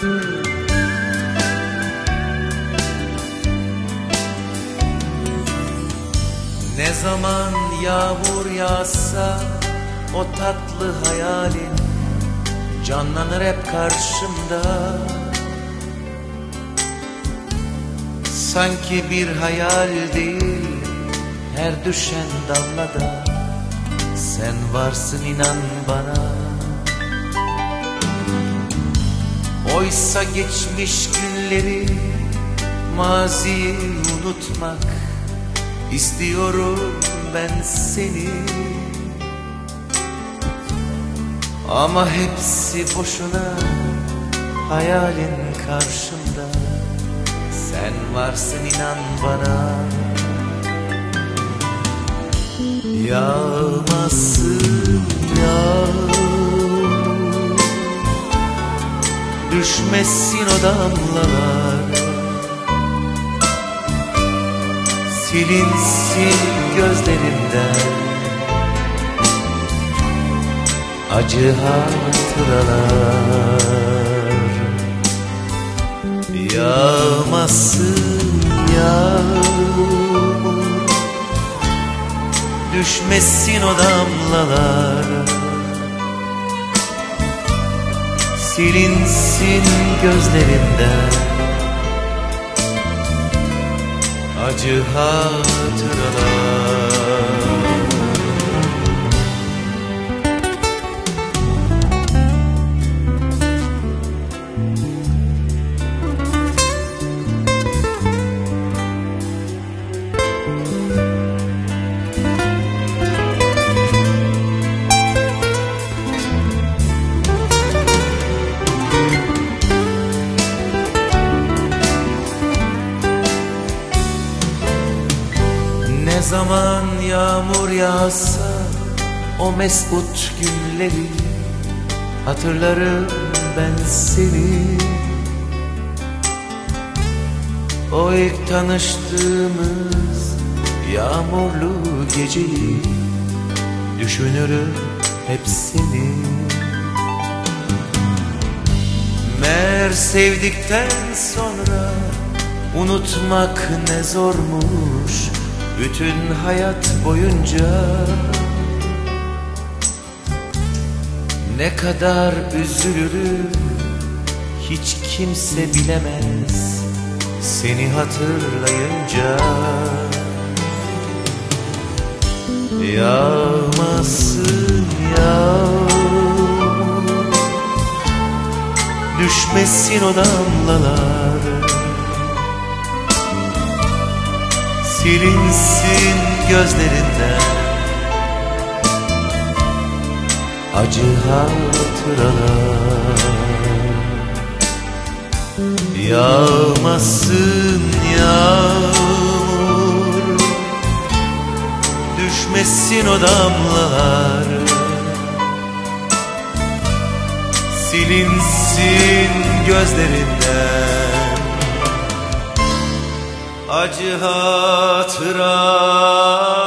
Ne zaman yağmur yağsa o tatlı hayalin canlanır hep karşımda. Sanki bir hayal değil, her düşen damlada sen varsın, inan bana. Oysa geçmiş günleri, maziyi unutmak istiyorum ben seni. Ama hepsi boşuna, hayalin karşımda. Sen varsın, inan bana. Yağmasın yağmur, düşmesin o damlalar, silinsin gözlerimden acı hatıralar. Yağmasın yağmur, düşmesin o damlalar, silinsin gözlerimden acı hatıralar. Ne zaman yağmur yağsa o mesut günleri, hatırlarım ben seni. O ilk tanıştığımız yağmurlu geceyi, düşünürüm hep seni. Meğer sevdikten sonra unutmak ne zormuş, bütün hayat boyunca. Ne kadar üzülürüm hiç kimse bilemez seni hatırlayınca. Yağmasın yağmur, düşmesin o damlalar, silinsin gözlerinden acı hatıralar. Yağmasın yağmur, düşmesin o damlalar, silinsin gözlerinden acı hatıralar.